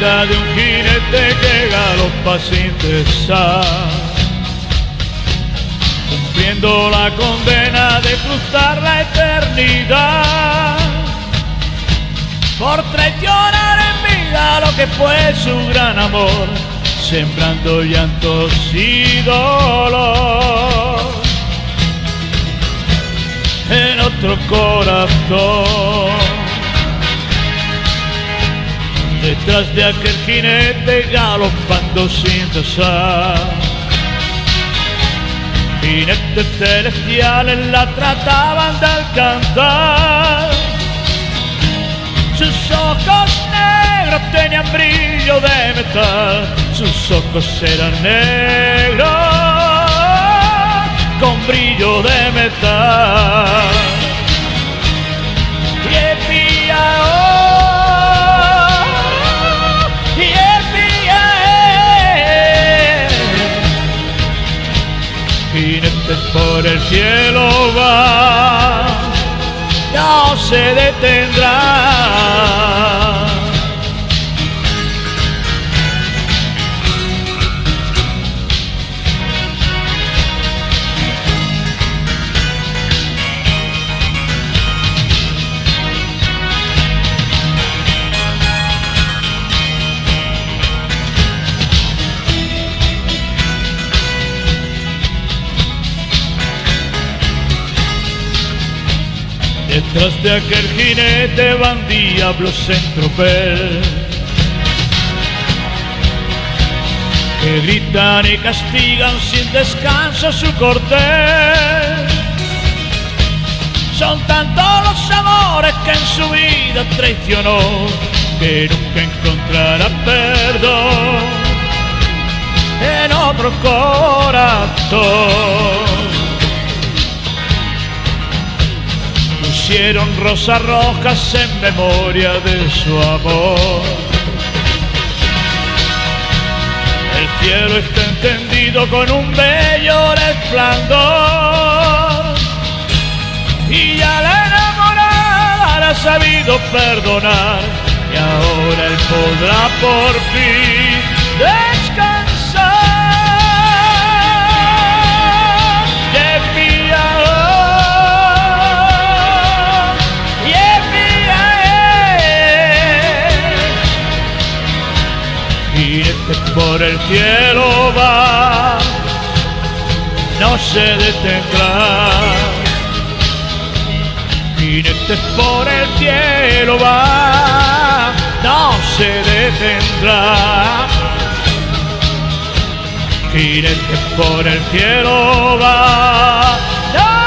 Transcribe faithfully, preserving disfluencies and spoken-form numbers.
vida de un jinete que galopa sin cesar, cumpliendo la condena de cruzar la eternidad, por traicionar en vida lo que fue su gran amor, sembrando llantos y dolor en otro corazón. Detrás de aquel jinete galopando sin cesar, jinetes celestiales la trataban de alcanzar. Sus ojos negros tenían brillo de metal, sus ojos eran negros con brillo de metal. Y envía, oh, y envía, eh. Jinetes por el cielo va, no se detendrá. Detrás de aquel jinete van diablos en tropel, que gritan y castigan sin descanso su cortel. Son tantos los amores que en su vida traicionó, que nunca encontrará perdón en otro corazón. Pusieron rosas rojas en memoria de su amor. El cielo está encendido con un bello resplandor, y ya la enamorada la ha sabido perdonar, y ahora él podrá por fin descansar. Jinetes por el cielo va, no se detendrá. Jinetes por el cielo va, no se detendrá. Jinetes por el cielo va, no